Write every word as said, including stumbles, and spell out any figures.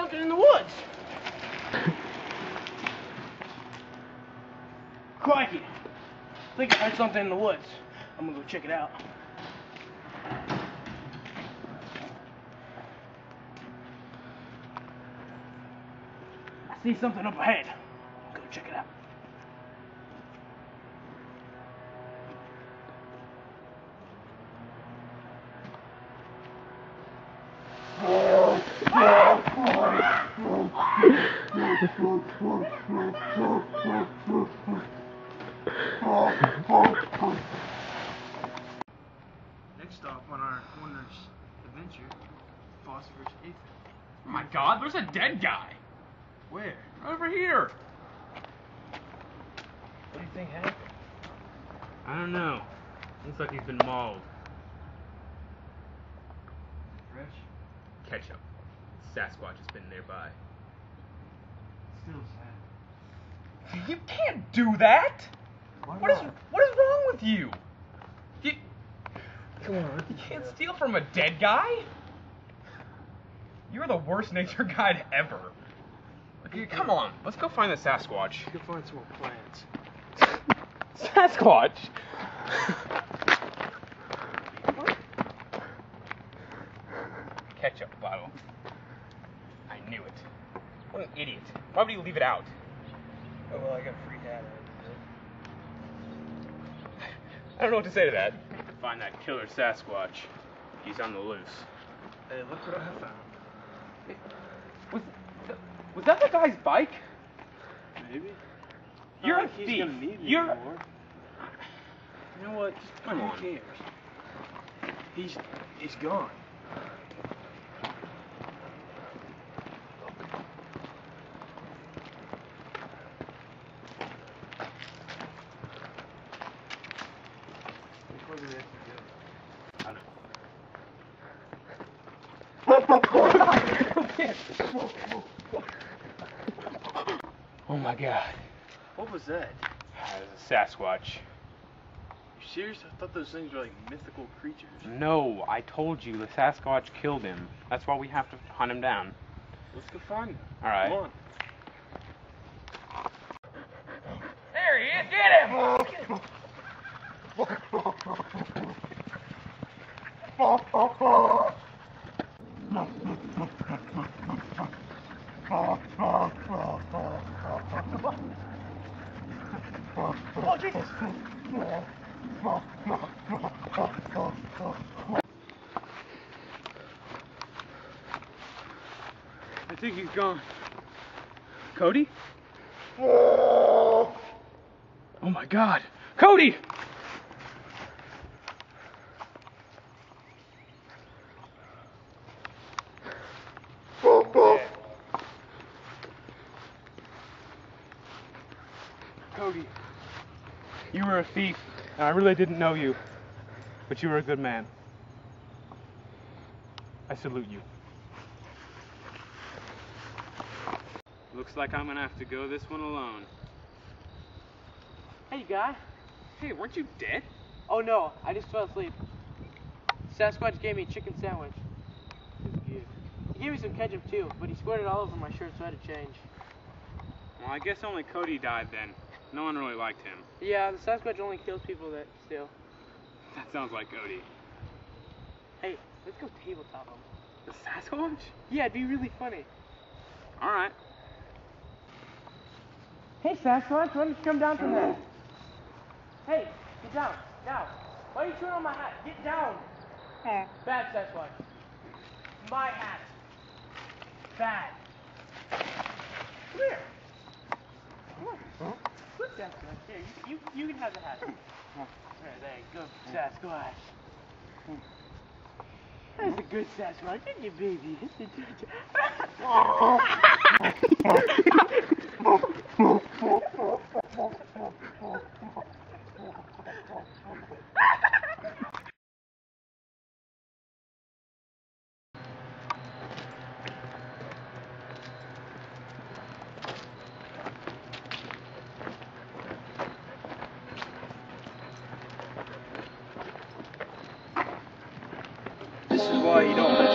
something in the woods. Crikey. I think I heard something in the woods. I'm gonna go check it out. I see something up ahead. Go check it out. Next stop on our wondrous adventure, Phosphorus Ether. Oh my god, there's a dead guy! Where? Over here! What do you think happened? I don't know. Looks like he's been mauled. Fresh? Ketchup. Sasquatch has been nearby. Still sad. You can't do that! Why What is not? what is wrong with you? You, Come on. you can't steal from a dead guy? You're the worst nature guide ever. Okay, come on, let's go find the Sasquatch. You can find some more plants. Sasquatch? Ketchup bottle. I knew it. What an idiot. Why would you leave it out? Oh, well, I got free data. I don't know what to say to that. Find that killer Sasquatch. He's on the loose. Hey, look what I have found. Was, was that the guy's bike? Maybe. You're Not a like he's thief. gonna need me You're. anymore. You know what? Just Come who on. cares? He's he's gone. Where did that go? Oh my god. What was that? That was a Sasquatch. You serious? I thought those things were like mythical creatures. No, I told you the Sasquatch killed him. That's why we have to hunt him down. Let's go find him. Alright. Come on. There he is, get him! Get him! Oh, Jesus! I think he's gone. Cody? Oh my god. Cody! Cody, you were a thief, and I really didn't know you, but you were a good man. I salute you. Looks like I'm gonna have to go this one alone. Hey, guy. Hey, weren't you dead? Oh, no. I just fell asleep. Sasquatch gave me a chicken sandwich. He gave me some ketchup, too, but he squirted all over my shirt, so I had to change. Well, I guess only Cody died then. No one really liked him. Yeah, the Sasquatch only kills people that steal. That sounds like Cody. Hey, let's go tabletop him. The Sasquatch? Yeah, it'd be really funny. Alright. Hey, Sasquatch, why don't you come down from there? Hey, get down, down. Why are you chewing on my hat? Get down. Bad, Sasquatch. My hat. Bad. Come here. Come on. Huh? Good Sasquatch. Here, you, you, you can have the hat. There, there you go, Sasquatch. That's a good Sasquatch, isn't it, baby? This is why you don't